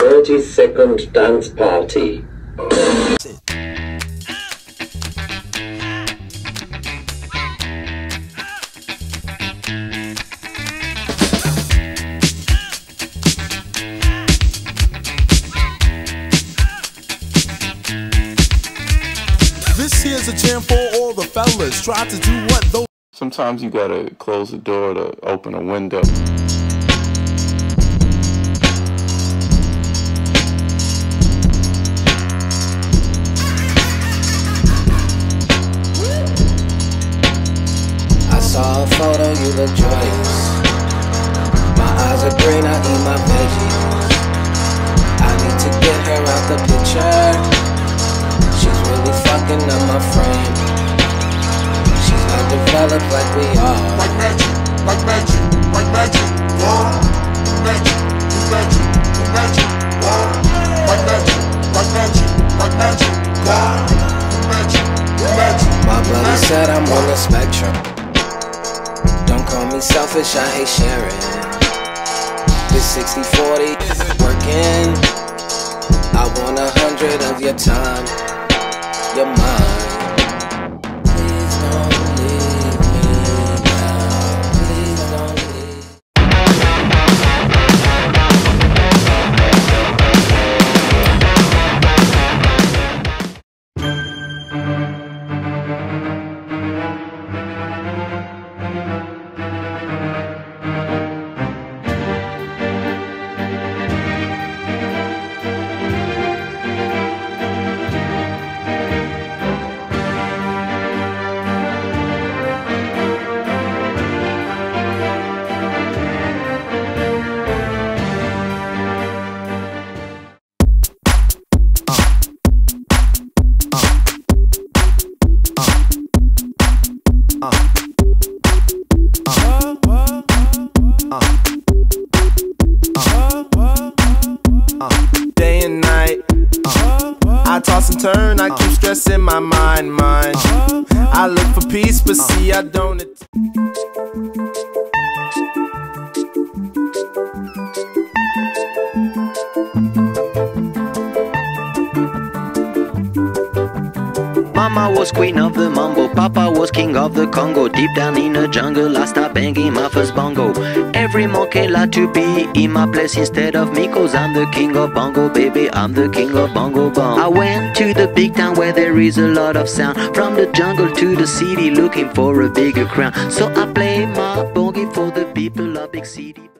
30-second dance party. This here's a jam for all the fellas. Try to do what those. Sometimes you gotta close the door to open a window. I saw a photo, you look joyous. My eyes are green, I eat my veggies. I need to get her out the picture. She's really fucking up my frame. She's not developed like we are. Like magic, like magic, like magic, wow. Magic, magic, magic, wow. Like magic, like magic, like magic, wow. Magic, magic. My brother said I'm on the spectrum. Don't call me selfish, I hate sharing. This 60-40 isn't working. I want 100 of your time. You're mine. Please don't leave me now. Please don't leave. Day and night, I toss and turn, I keep stressing my mind. I look for peace, but see I don't. Mama was queen of the mambo, Papa was king of the Congo. Deep down in the jungle, I start banging my first bongo. Every monkey like to be in my place instead of me, cause I'm the king of bongo, baby, I'm the king of bongo bong. I went to the big town where there is a lot of sound, from the jungle to the city looking for a bigger crown. So I play my bongo for the people of big city.